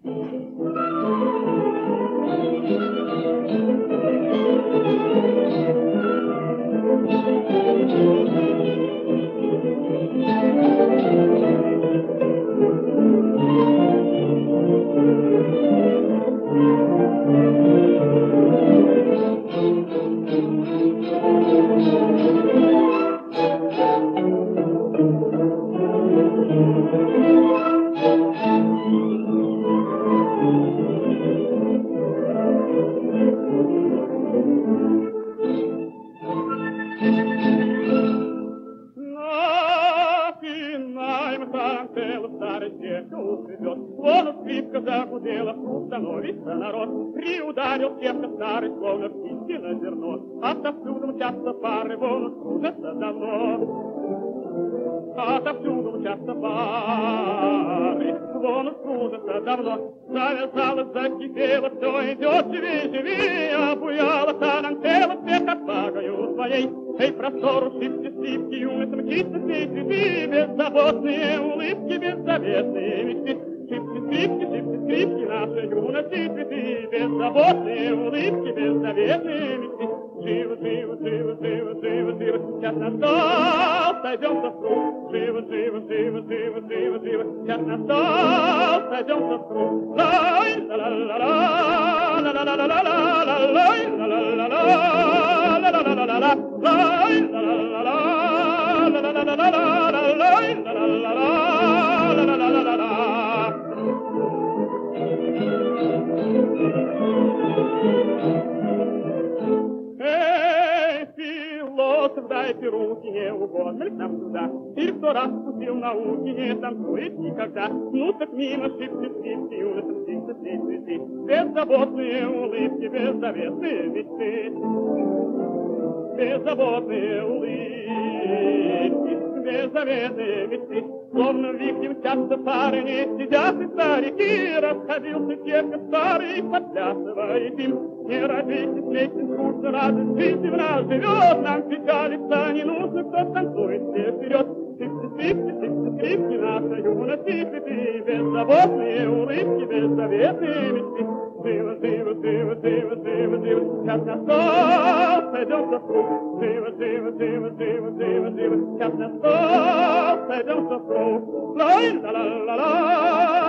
Становится народ, приударил крепко старый, словно птички на зерно. Отовсюду мчатся пары, вон кружатся давно. Отовсюду мчатся пары, вон кружатся давно. Завязалось, закипело, все идет, живи, живи, обуяла тарантела, свет отвагою своей. Эй, простору, шибки, сливки, юность, мчится, все цветы, беззаботные улыбки, беззаветные мечты. Шибки, скрипки, наши юности цветы, беззаботные улыбки, беззаветные мечты. Живо, живо, живо, живо, живо, живо, сейчас настал, сойдем со струк. Живо, живо, живо, живо, живо, живо, сейчас настал, сойдем со струк. Лай, ла-ла-ла-ла, ла-ла-ла-ла-ла, лай, ла-ла-ла-ла, ла-ла-ла-ла-ла, лай, ла-ла-ла-ла, ла-ла-ла-ла-ла, лай, ла-ла-ла-ла, ла-ла-ла-ла-ла. Эй, философ, дайте руки, не угодно ли к нам сюда? Или кто раз вкусил науки, не танцует никогда. Ну так мимо шибки, скрипки, юношам птицы, цветы, беззаботные улыбки, беззаветные мечты. Беззаботные улыбки, беззаветные мечты. Словно в вихре мчатся пары, не сидят и старики. Расходился тихо старый, подплясывает им. Не радуйтесь, вместе скучно, радость жизни в нас живет. Нам печалиться не нужно, кто танцует все вперед. Скрипки, наша юность и цветы, беззаботные улыбки, беззаветные мечты. Живо, живо, живо, живо, живо, живо, сейчас настал, сойдем со струк. Живо, живо, живо, живо, живо, живо, сейчас настал, сойдем со струк. Лай, ла-ла-ла-ла.